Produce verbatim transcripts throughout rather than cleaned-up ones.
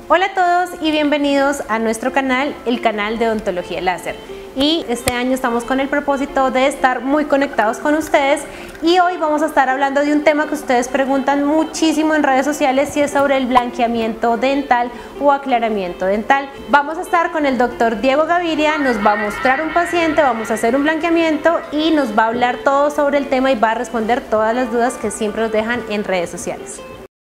Hola a todos y bienvenidos a nuestro canal, el canal de Odontología Láser. Y este año estamos con el propósito de estar muy conectados con ustedes y hoy vamos a estar hablando de un tema que ustedes preguntan muchísimo en redes sociales y es sobre el blanqueamiento dental o aclaramiento dental. Vamos a estar con el doctor Diego Gaviria, nos va a mostrar un paciente, vamos a hacer un blanqueamiento y nos va a hablar todo sobre el tema y va a responder todas las dudas que siempre nos dejan en redes sociales.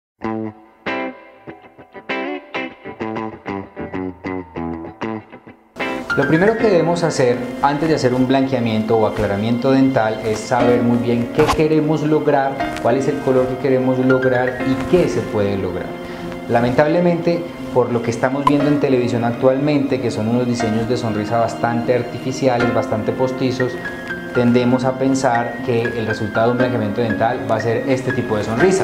Lo primero que debemos hacer antes de hacer un blanqueamiento o aclaramiento dental es saber muy bien qué queremos lograr, cuál es el color que queremos lograr y qué se puede lograr. Lamentablemente, por lo que estamos viendo en televisión actualmente, que son unos diseños de sonrisa bastante artificiales, bastante postizos, tendemos a pensar que el resultado de un blanqueamiento dental va a ser este tipo de sonrisa.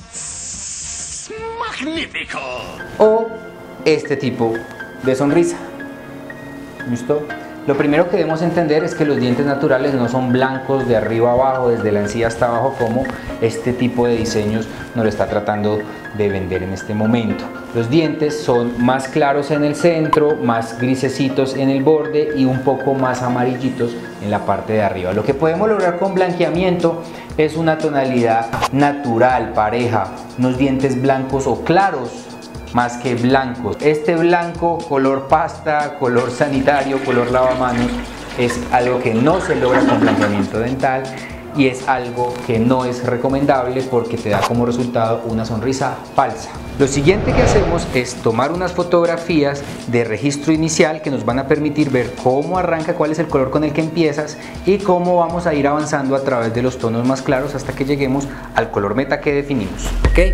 ¡Magnífico! O este tipo de sonrisa. ¿Listo? Lo primero que debemos entender es que los dientes naturales no son blancos de arriba a abajo, desde la encía hasta abajo, como este tipo de diseños nos lo está tratando de vender en este momento. Los dientes son más claros en el centro, más grisecitos en el borde y un poco más amarillitos en la parte de arriba. Lo que podemos lograr con blanqueamiento es una tonalidad natural, pareja, unos dientes blancos o claros, más que blancos. Este blanco, color pasta, color sanitario, color lavamanos, es algo que no se logra con blanqueamiento dental y es algo que no es recomendable porque te da como resultado una sonrisa falsa. Lo siguiente que hacemos es tomar unas fotografías de registro inicial que nos van a permitir ver cómo arranca, cuál es el color con el que empiezas y cómo vamos a ir avanzando a través de los tonos más claros hasta que lleguemos al color meta que definimos. ¿Ok?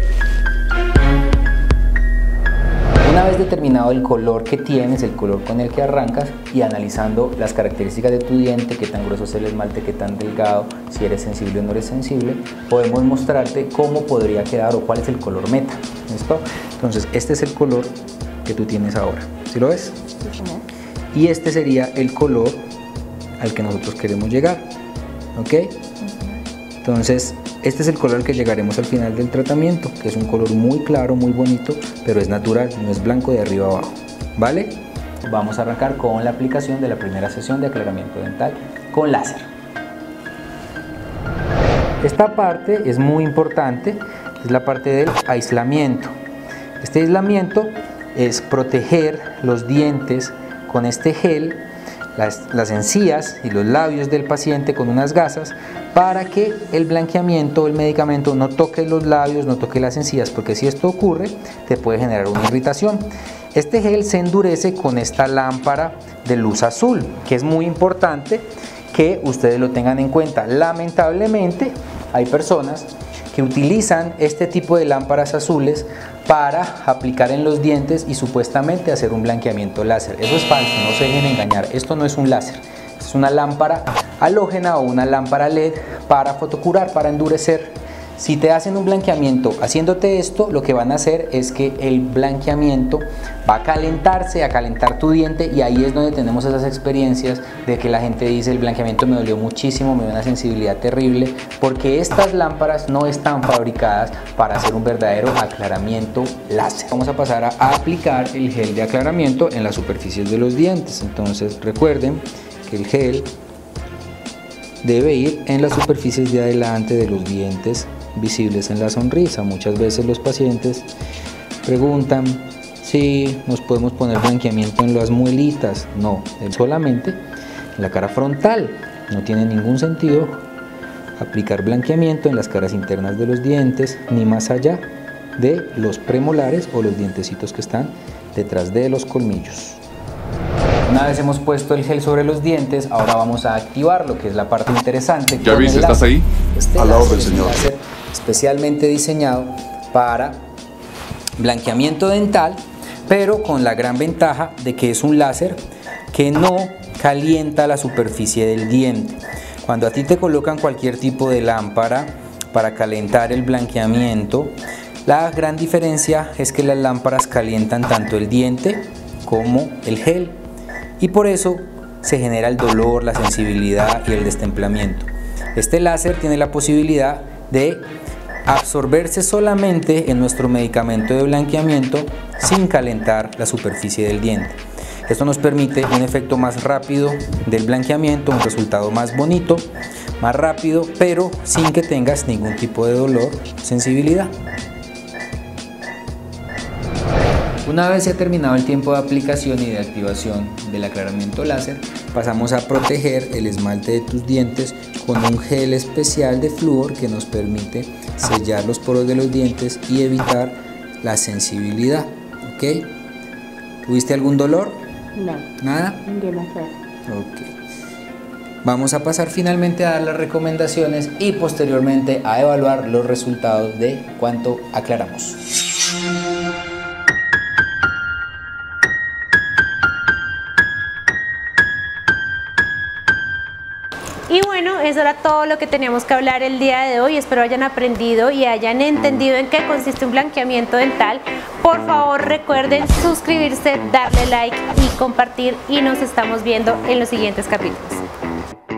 Una vez determinado el color que tienes, el color con el que arrancas y analizando las características de tu diente, qué tan grueso es el esmalte, qué tan delgado, si eres sensible o no eres sensible, podemos mostrarte cómo podría quedar o cuál es el color meta. ¿Listo? Entonces este es el color que tú tienes ahora. ¿Sí lo ves? Sí. Y este sería el color al que nosotros queremos llegar. ¿Ok? Entonces este es el color al que llegaremos al final del tratamiento, que es un color muy claro, muy bonito, pero es natural, no es blanco de arriba a abajo, ¿vale? Vamos a arrancar con la aplicación de la primera sesión de aclaramiento dental con láser. Esta parte es muy importante, es la parte del aislamiento. Este aislamiento es proteger los dientes con este gel, Las, las encías y los labios del paciente con unas gasas para que el blanqueamiento o el medicamento no toque los labios, no toque las encías, porque si esto ocurre te puede generar una irritación. Este gel se endurece con esta lámpara de luz azul, que es muy importante que ustedes lo tengan en cuenta. Lamentablemente hay personas que utilizan este tipo de lámparas azules para aplicar en los dientes y supuestamente hacer un blanqueamiento láser. Eso es falso, no se dejen engañar, esto no es un láser, es una lámpara halógena o una lámpara L E D para fotocurar, para endurecer. Si te hacen un blanqueamiento haciéndote esto, lo que van a hacer es que el blanqueamiento va a calentarse, a calentar tu diente, y ahí es donde tenemos esas experiencias de que la gente dice el blanqueamiento me dolió muchísimo, me dio una sensibilidad terrible, porque estas lámparas no están fabricadas para hacer un verdadero aclaramiento láser. Vamos a pasar a aplicar el gel de aclaramiento en las superficies de los dientes. Entonces recuerden que el gel debe ir en las superficies de adelante de los dientes visibles en la sonrisa. Muchas veces los pacientes preguntan si nos podemos poner blanqueamiento en las muelitas. No, solamente en la cara frontal. No tiene ningún sentido aplicar blanqueamiento en las caras internas de los dientes ni más allá de los premolares o los dientecitos que están detrás de los colmillos. Una vez hemos puesto el gel sobre los dientes, ahora vamos a activar lo que es la parte interesante. ¿Ya viste? ¿Estás ahí? Este Al lado del señor. Especialmente diseñado para blanqueamiento dental, pero con la gran ventaja de que es un láser que no calienta la superficie del diente. Cuando a ti te colocan cualquier tipo de lámpara para calentar el blanqueamiento, la gran diferencia es que las lámparas calientan tanto el diente como el gel, y por eso se genera el dolor, la sensibilidad y el destemplamiento. Este láser tiene la posibilidad de absorberse solamente en nuestro medicamento de blanqueamiento sin calentar la superficie del diente. Esto nos permite un efecto más rápido del blanqueamiento, un resultado más bonito, más rápido, pero sin que tengas ningún tipo de dolor o sensibilidad. Una vez se ha terminado el tiempo de aplicación y de activación del aclaramiento láser, pasamos a proteger el esmalte de tus dientes con un gel especial de flúor que nos permite sellar los poros de los dientes y evitar la sensibilidad. ¿Ok? ¿Tuviste algún dolor? No. ¿Nada? Demasiado. Ok. Vamos a pasar finalmente a dar las recomendaciones y posteriormente a evaluar los resultados de cuánto aclaramos. Y bueno, eso era todo lo que teníamos que hablar el día de hoy. Espero hayan aprendido y hayan entendido en qué consiste un blanqueamiento dental. Por favor, recuerden suscribirse, darle like y compartir, y nos estamos viendo en los siguientes capítulos.